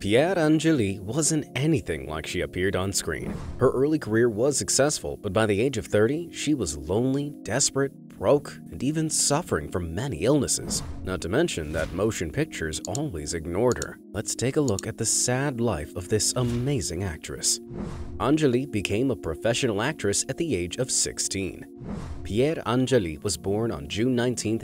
Pier Angeli wasn't anything like she appeared on screen. Her early career was successful, but by the age of 30, she was lonely, desperate, broke, and even suffering from many illnesses. Not to mention that motion pictures always ignored her. Let's take a look at the sad life of this amazing actress. Angeli became a professional actress at the age of 16. Pier Angeli was born on June 19,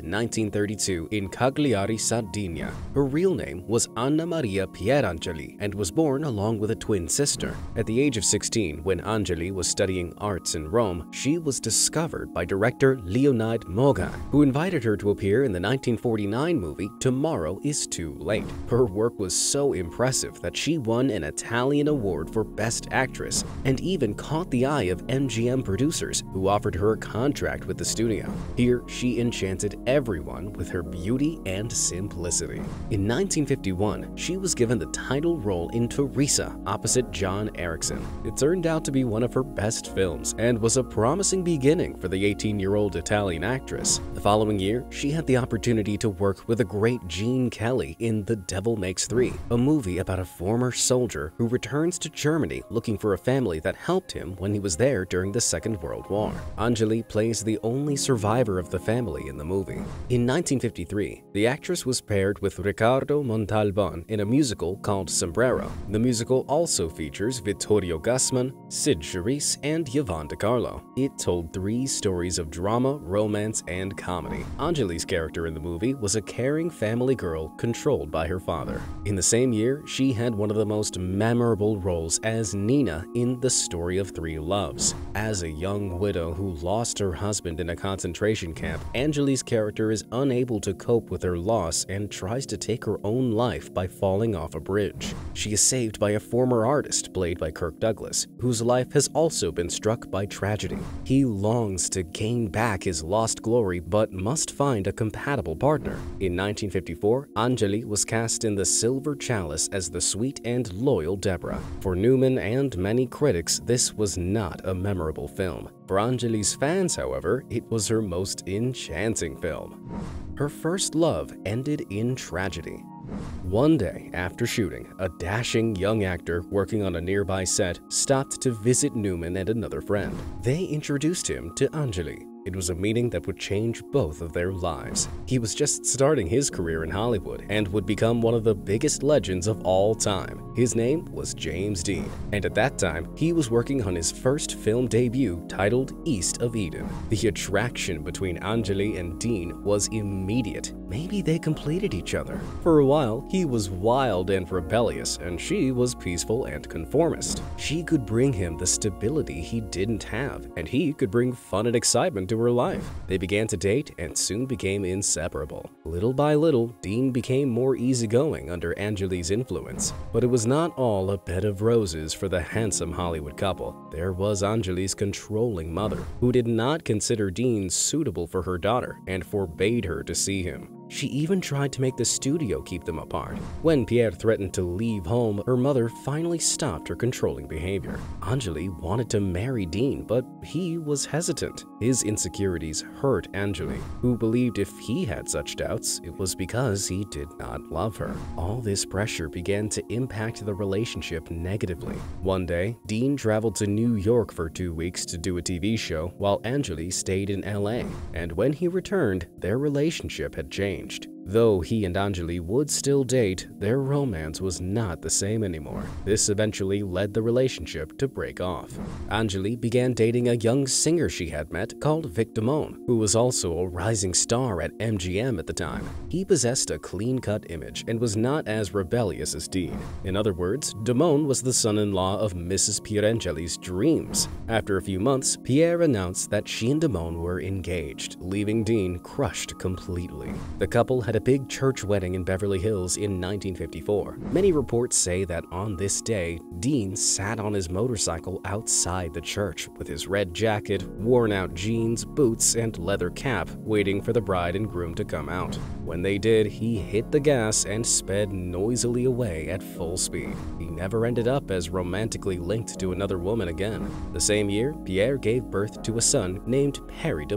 1932 in Cagliari, Sardinia. Her real name was Anna Maria Pier Angeli and was born along with a twin sister. At the age of 16, when Angeli was studying arts in Rome, she was discovered by director Leonid Moga, who invited her to appear in the 1949 movie Tomorrow is Too Late. Her work was so impressive that she won an Italian award for Best Actress and even caught the eye of MGM producers, who offered her a contract with the studio. Here, she enchanted everyone with her beauty and simplicity. In 1951, she was given the title role in Teresa opposite John Erickson. It turned out to be one of her best films and was a promising beginning for the 18-year-old Italian actress. The following year, she had the opportunity to work with the great Gene Kelly in The Devil Makes Three, a movie about a former soldier who returns to Germany looking for a family that helped him when he was there during the Second World War. Angeli plays the only survivor of the family in the movie. In 1953, the actress was paired with Ricardo Montalban in a musical called Sombrero. The musical also features Vittorio Gassman, Sid Charisse, and Yvonne De Carlo. It told 3 stories of drama, romance, and comedy. Angeli's character in the movie was a caring family girl controlled by her father. In the same year, she had one of the most memorable roles as Nina in The Story of Three Loves. As a young widow who lost her husband in a concentration camp, Angeli's character is unable to cope with her loss and tries to take her own life by falling off a bridge. She is saved by a former artist, played by Kirk Douglas, whose life has also been struck by tragedy. He longs to gain back his lost glory but must find a compatible partner. In 1954, Angeli was cast in The Silver Chalice as the sweet and loyal Deborah. For Newman and many critics, this was not a memorable film. For Angeli's fans, however, it was her most enchanting film. Her first love ended in tragedy. One day after shooting, a dashing young actor working on a nearby set stopped to visit Newman and another friend. They introduced him to Angeli. It was a meeting that would change both of their lives. He was just starting his career in Hollywood and would become one of the biggest legends of all time. His name was James Dean, and at that time, he was working on his first film debut titled East of Eden. The attraction between Angeli and Dean was immediate. Maybe they completed each other. For a while, he was wild and rebellious, and she was peaceful and conformist. She could bring him the stability he didn't have, and he could bring fun and excitement to her life. They began to date and soon became inseparable. Little by little, Dean became more easygoing under Angeli's influence. But it was not all a bed of roses for the handsome Hollywood couple. There was Angeli's controlling mother, who did not consider Dean suitable for her daughter and forbade her to see him. She even tried to make the studio keep them apart. When Pierre threatened to leave home, her mother finally stopped her controlling behavior. Angeli wanted to marry Dean, but he was hesitant. His insecurities hurt Angeli, who believed if he had such doubts, it was because he did not love her. All this pressure began to impact the relationship negatively. One day, Dean traveled to New York for 2 weeks to do a TV show, while Angeli stayed in LA. And when he returned, their relationship had changed. Though he and Angeli would still date, their romance was not the same anymore. This eventually led the relationship to break off. Angeli began dating a young singer she had met called Vic Damone, who was also a rising star at MGM at the time. He possessed a clean-cut image and was not as rebellious as Dean. In other words, Damone was the son-in-law of Mrs. Pier Angeli's dreams. After a few months, Pierre announced that she and Damone were engaged, leaving Dean crushed completely. The couple had a big church wedding in Beverly Hills in 1954. Many reports say that on this day, Dean sat on his motorcycle outside the church with his red jacket, worn-out jeans, boots, and leather cap, waiting for the bride and groom to come out. When they did, he hit the gas and sped noisily away at full speed. He never ended up as romantically linked to another woman again. The same year, Pierre gave birth to a son named Perry Damone.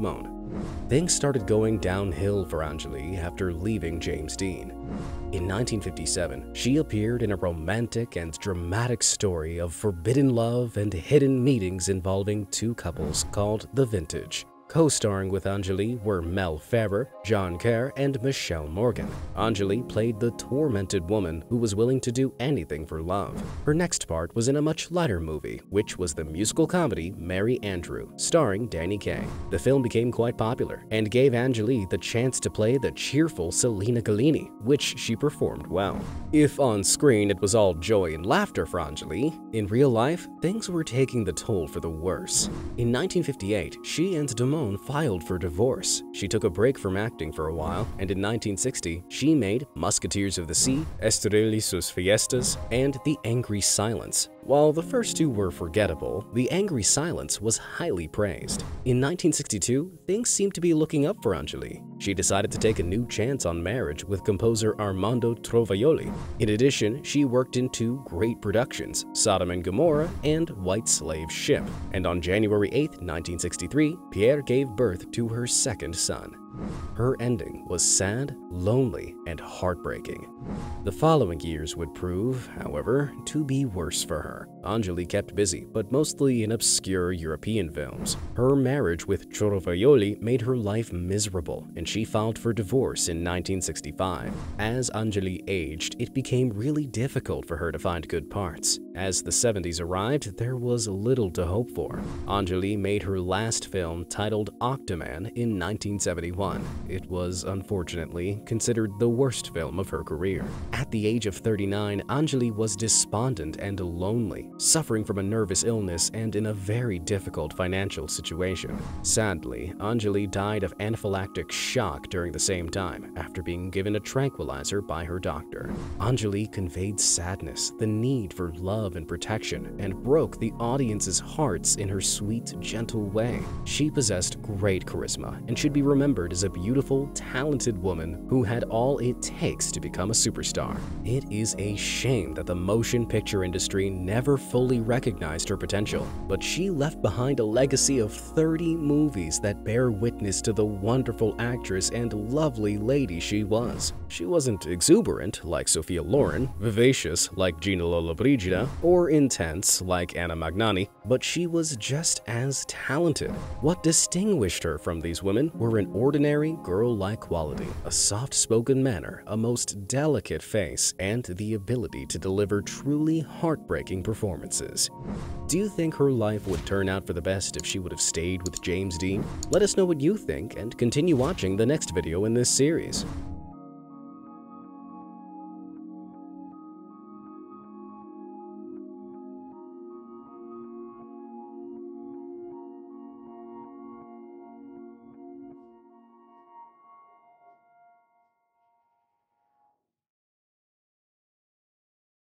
Things started going downhill for Angeli after leaving James Dean. In 1957, she appeared in a romantic and dramatic story of forbidden love and hidden meetings involving two couples called The Vintage. Co-starring with Angeli were Mel Ferrer, John Kerr, and Michelle Morgan. Angeli played the tormented woman who was willing to do anything for love. Her next part was in a much lighter movie, which was the musical comedy Mary Andrew, starring Danny Kaye. The film became quite popular and gave Angeli the chance to play the cheerful Selena Gallini, which she performed well. If on screen it was all joy and laughter for Angeli, in real life, things were taking the toll for the worse. In 1958, she and Damon filed for divorce. She took a break from acting for a while, and in 1960, she made Musketeers of the Sea, Estrella y sus Fiestas, and The Angry Silence. While the first two were forgettable, The Angry Silence was highly praised. In 1962, things seemed to be looking up for Angeli. She decided to take a new chance on marriage with composer Armando Trovaioli. In addition, she worked in two great productions, Sodom and Gomorrah and White Slave Ship. And on January 8, 1963, Pierre gave birth to her second son. Her ending was sad, lonely, and heartbreaking. The following years would prove, however, to be worse for her. Angeli kept busy, but mostly in obscure European films. Her marriage with Trovaioli made her life miserable, and she filed for divorce in 1965. As Angeli aged, it became really difficult for her to find good parts. As the 70s arrived, there was little to hope for. Angeli made her last film titled Octoman in 1971. It was unfortunately considered the worst film of her career. At the age of 39, Angeli was despondent and lonely, suffering from a nervous illness and in a very difficult financial situation. Sadly, Angeli died of anaphylactic shock during the same time after being given a tranquilizer by her doctor. Angeli conveyed sadness, the need for love and protection, and broke the audience's hearts in her sweet, gentle way. She possessed great charisma and should be remembered as a beautiful, talented woman who had all it takes to become a superstar. It is a shame that the motion picture industry never fully recognized her potential, but she left behind a legacy of 30 movies that bear witness to the wonderful actress and lovely lady she was. She wasn't exuberant like Sophia Loren, vivacious like Gina Lollobrigida, or intense like Anna Magnani, but she was just as talented. What distinguished her from these women were an ordinary girl-like quality, a soft-spoken manner, a most delicate face, and the ability to deliver truly heartbreaking performances. Do you think her life would turn out for the best if she would have stayed with James Dean? Let us know what you think and continue watching the next video in this series.